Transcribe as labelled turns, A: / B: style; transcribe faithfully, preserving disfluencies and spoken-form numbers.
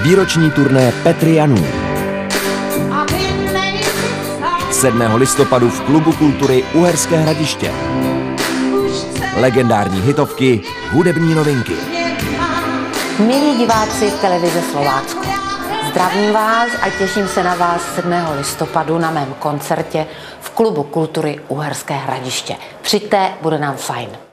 A: Výroční turné Petry Janů. sedmého listopadu v Klubu kultury Uherské Hradiště. Legendární hitovky, hudební novinky.
B: Milí diváci televize Slovácko, zdravím vás a těším se na vás sedmého listopadu na mém koncertě v Klubu kultury Uherské Hradiště. Přijďte, bude nám fajn.